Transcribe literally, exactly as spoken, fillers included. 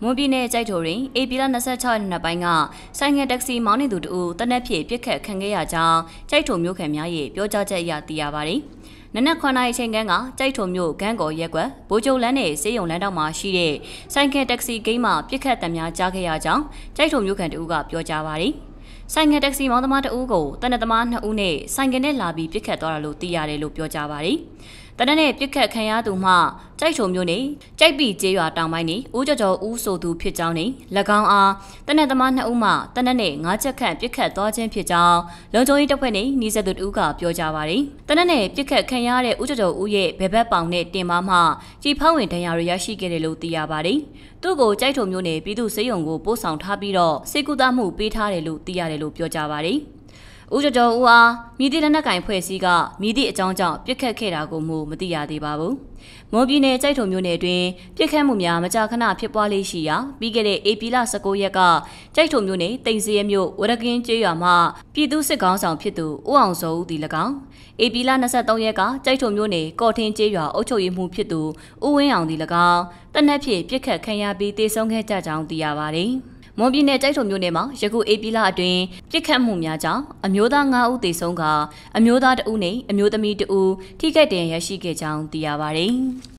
မွန်ပြည်နယ်ကြိုက်ထိုတွင်ဧပြီလ၂၆ရက်နေ့ပိုင်းကဆိုင်ငယ်တက္ကစီမောင်းနေသူတို့တနက်ဖြန်ပြစ်ခတ်ခံခဲ့ရကြောင်းကြိုက်ထိုမြို့ခံများရဲ့ပြောကြားချက်အရသိရပါတယ်။နနက်ခွန်နာရီချိန်ကန်းကကြိုက်ထိုမြို့ဂန်းကော်ရက်ကွက်ဘိုးကျုံလန်းနဲ့စေးရုံလန်းတောက်မှာရှိတဲ့ဆိုင်ငယ်တက္ကစီဂိမ်းမှာပြစ်ခတ်တံများကြားခဲ့ရကြောင်းကြိုက်ထိုမြို့ခံတို့ကပြောကြားပါတယ်။ဆိုင်ငယ်တက္ကစီမောင်းသမားတအူးကိုတနက်သမားနှစ်ဦးနဲ့ဆိုင်ငယ်နဲ့လာပြီးပြစ်ခတ်သွားတာလို့သိရတယ်လို့ပြောကြားပါတယ်။တနက်နဲ့ပြစ်ခတ်ခံရသူမှကြိုက်ထုံမျိုးနဲ့ကြိုက်ပြီးကျေးရွာတောင်ပိုင်းနေဦးကျော်ကျော်ဦးဆိုသူဖြစ်ကြောင်းနဲ့၎င်းအားတနက်သမားနှစ်ဦးမှတနက်နဲ့ငါးချက်ခန့်ပြစ်ခတ်သွားခြင်းဖြစ်ကြောင်းလုံခြုံရေးတပ်ဖွဲ့နဲ့နှီးဆက်သူတို့ကပြောကြားပါတယ်။တနက်နဲ့ပြစ်ခတ်ခံရတဲ့ဦးကျော်ကျော်ဦးရဲ့ဘယ်ဘက်ပေါင်နဲ့တင်ပါမှကြည်ဖောင်းဝင်ဒဏ်ရာတွေရရှိခဲ့တယ်လို့သိရပါတယ်။သူ့ကိုကြိုက်ထုံမျိုးနဲ့ပြည်သူ့စေယုံကိုပို့ဆောင်ထားပြီးတော့စေကူသားမှုပေးထားတယ်လို့သိရတယ်လို့ပြောကြားပါတယ်။ဦးကျော်ကျော်ဦးအားမြည်သည့်လက်နက်ကင်ဖွဲ့စည်းကမြည်သည့်အကြောင်းကြောင့်ပြစ်ခတ်ခဲ့တာကိုမှမသိရသေးပါဘူး။မွန်ပြည်နယ်ကြိုက်ထုံမြို့နယ်တွင်ပြစ်ခတ်မှုများမကြာခဏဖြစ်ပွားလေးရှိရာပြီးခဲ့တဲ့ဧပြီလ၁၉ရက်ကကြိုက်ထုံမြို့နယ်တိန်စရဲမြို့ဝရကင်းကျေးရွာမှပြည်သူစစ်ကောင်ဆောင်ဖြစ်သူဦးအောင်စောဦးသည်၎င်းဧပြီလ၂၃ရက်ကကြိုက်ထုံမြို့နယ်ကော်ထင်းကျေးရွာအုပ်ချုပ်ရေးမှူးဖြစ်သူဦးဝင်းအောင်သည်၎င်းတနက်ဖြန်ပြစ်ခတ်ခံရပြီးတေဆုံးခဲ့ကြကြောင်းသိရပါတယ်။မွန်ပြည်နယ်ကြိုက်ထုံမြို့နယ်မှာယခုဧပြီလအတွင်းပြစ်ခတ်မှုများကြောင့်အမျိုးသား၅ဦးသေဆုံးကအမျိုးသားတဦးနဲ့အမျိုးသမီးတဦးထိခိုက်ဒဏ်ရာရရှိခဲ့ကြောင်းသိရပါတယ်။